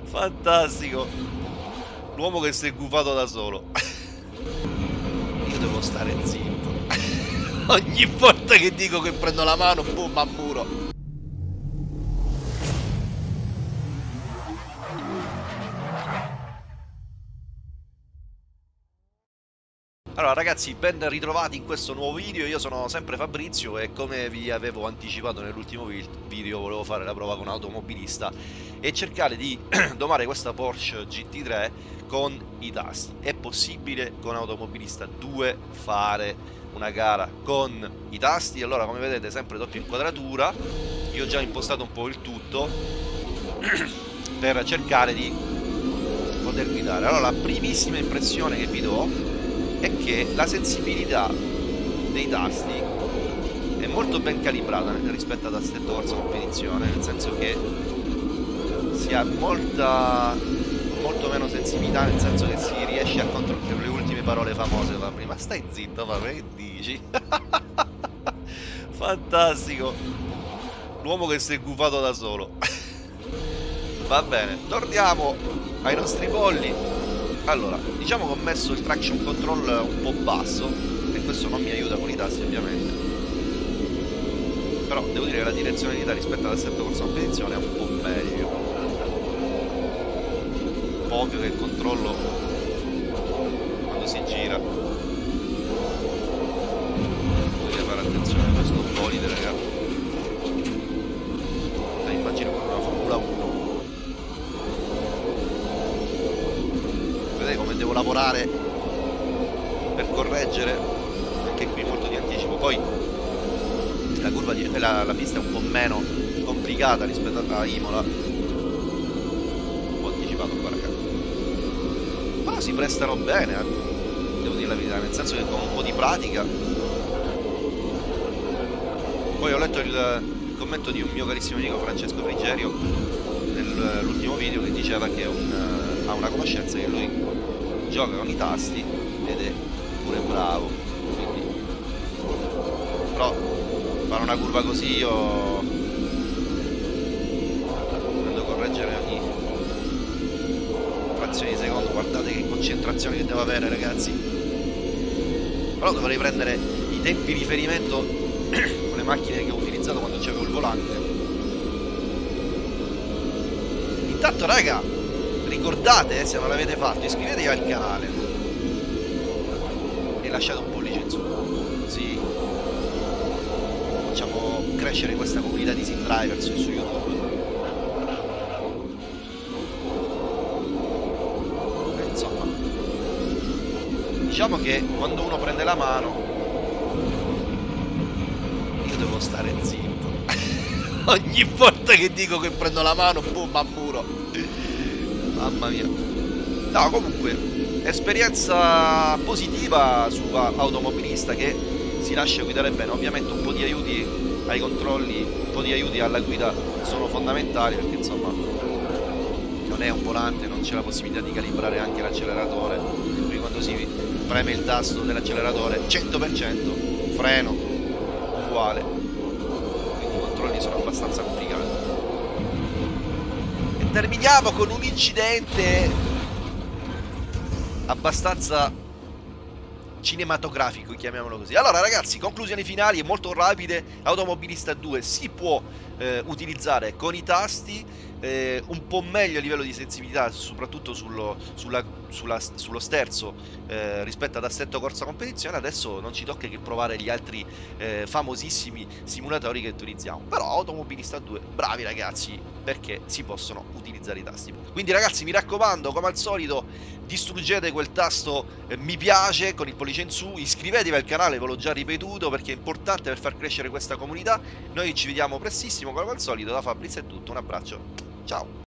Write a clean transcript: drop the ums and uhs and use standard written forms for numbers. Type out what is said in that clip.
Fantastico. L'uomo che si è gufato da solo. Io devo stare zitto. Ogni volta che dico che prendo la mano, boom, a muro. Allora ragazzi, ben ritrovati in questo nuovo video. Io sono sempre Fabrizio e come vi avevo anticipato nell'ultimo video volevo fare la prova con automobilista e cercare di domare questa Porsche GT3 con i tasti. È possibile con automobilista 2 fare una gara con i tasti? Allora, come vedete, sempre doppia inquadratura. Io ho già impostato un po' il tutto per cercare di poter guidare. Allora, la primissima impressione che vi do è che la sensibilità dei tasti è molto ben calibrata rispetto ad Assetto Corsa Competizione, nel senso che si ha molto meno sensibilità, nel senso che si riesce a controllare le ultime parole famose. Ma stai zitto, ma che dici? Fantastico, l'uomo che si è gufato da solo. Va bene, torniamo ai nostri polli. Allora, diciamo che ho messo il traction control un po' basso e questo non mi aiuta con i tasti ovviamente, però devo dire che la direzionalità rispetto all'Assetto Corsa Competizione è un po' meglio. Un po' ovvio che il controllo quando si gira bisogna fare attenzione a questo bolide, ragazzi. Immagino come una Formula 1. Come devo lavorare per correggere, anche qui molto di anticipo. Poi la curva la pista è un po' meno complicata rispetto a Imola, un po' anticipato qua, ragazzi, però si prestano bene, devo dire la verità, nel senso che con un po' di pratica. Poi ho letto il commento di un mio carissimo amico, Francesco Frigerio, nell'ultimo video, che diceva che ha una conoscenza che lui gioca con i tasti ed è pure bravo, quindi. Però fare una curva così io devo correggere ogni frazione di secondo. Guardate che concentrazione che devo avere, ragazzi. Però dovrei prendere i tempi di riferimento con le macchine che ho utilizzato quando c'avevo il volante. Intanto, raga, ricordate, se non l'avete fatto, iscrivetevi al canale e lasciate un pollice in su, così facciamo crescere questa comunità di sim drivers su YouTube. Insomma, diciamo che quando uno prende la mano io devo stare zitto. Ogni volta che dico che prendo la mano, boom, a muro. Mamma mia. No, comunque, esperienza positiva su automobilista che si lascia guidare bene. Ovviamente un po' di aiuti ai controlli, un po' di aiuti alla guida sono fondamentali, perché insomma non è un volante, non c'è la possibilità di calibrare anche l'acceleratore. Quindi quando si preme il tasto dell'acceleratore 100%, freno uguale. Quindi i controlli sono abbastanza complicati. Terminiamo con un incidente abbastanza cinematografico, chiamiamolo così. Allora ragazzi, conclusioni finali e molto rapide. Automobilista 2 si può utilizzare con i tasti, un po' meglio a livello di sensibilità, soprattutto sullo sterzo rispetto ad Assetto Corsa Competizione. Adesso non ci tocca che provare gli altri famosissimi simulatori che utilizziamo, però Automobilista 2 bravi ragazzi, perché si possono utilizzare i tasti. Quindi ragazzi, mi raccomando, come al solito, distruggete quel tasto mi piace con il pollice in su, iscrivetevi al canale, ve l'ho già ripetuto perché è importante per far crescere questa comunità. Noi ci vediamo prestissimo, come al solito. Da Fabrizio è tutto, un abbraccio, ciao.